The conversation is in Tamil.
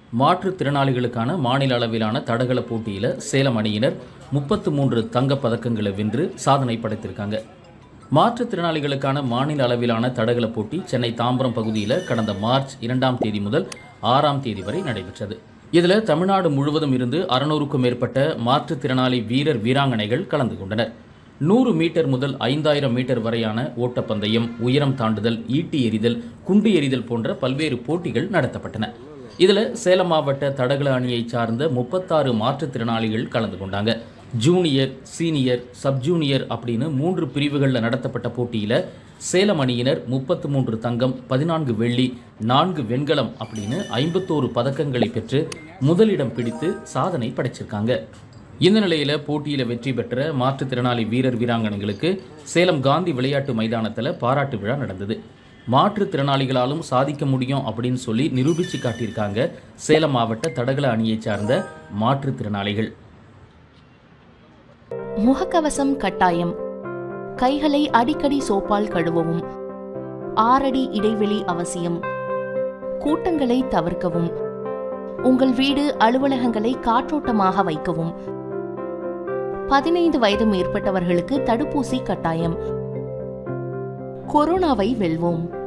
மாற்றுத்திறனாளிகளுக்கான மாநில அளவிலான தடகள போட்டியில் சேலம் அணியினர் 33 தங்கப் பதக்கங்களை வென்று சாதனை படைத்திருக்காங்க. மாற்றுத்திறனாளிகளுக்கான மாநில அளவிலான தடகள போட்டி சென்னை தாம்பரம் பகுதியில் கடந்த மார்ச் 2ஆம் தேதி முதல் 6ஆம் தேதி வரை நடைபெற்றது. இதில் தமிழ்நாடு முழுவதும் இருந்து 600க்கும் மேற்பட்ட மாற்றுத்திறனாளி வீரர் வீராங்கனைகள் கலந்து கொண்டனர். 100 மீட்டர் முதல் 5000 மீட்டர் வரையான ஓட்டப்பந்தயம், உயரம் தாண்டுதல், ஈட்டி எறிதல், குண்டு எறிதல் போன்ற பல்வேறு போட்டிகள் நடத்தப்பட்டன. இதில் சேலம் மாவட்ட தடகள அணியை சார்ந்த 36 மாற்றுத்திறனாளிகள் கலந்து கொண்டாங்க. ஜூனியர், சீனியர், சப் ஜூனியர் அப்படின்னு 3 பிரிவுகளில் நடத்தப்பட்ட போட்டியில் சேலம் அணியினர் 33 தங்கம், 14 வெள்ளி, 4 வெண்கலம் அப்படின்னு 51 பதக்கங்களை பெற்று முதலிடம் பிடித்து சாதனை படைச்சிருக்காங்க. இந்த நிலையில் போட்டியில் வெற்றி பெற்ற மாற்றுத்திறனாளி வீரர் வீராங்கனைகளுக்கு சேலம் காந்தி விளையாட்டு மைதானத்தில் பாராட்டு விழா நடந்தது. மாற்றுத்திறனாளிகளாலும் சாதிக்க முடியும் அப்படின்னு சொல்லி நிரூபித்து காட்டியிருக்காங்க சேலம் மாவட்ட தடகள அணியை சார்ந்த மாற்றுத்திறனாளிகள். முகக்கவசம் கட்டாயம். கைகளை அடிக்கடி சோப்பால் கழுவவும். 6 அடி இடைவெளி அவசியம். கூட்டங்களை தவிர்க்கவும். உங்கள் வீடு, அலுவலகங்களை காற்றோட்டமாக வைக்கவும். 15 வயது மேற்பட்டவர்களுக்கு தடுப்பூசி கட்டாயம். கொரோனாவை வெல்வோம்.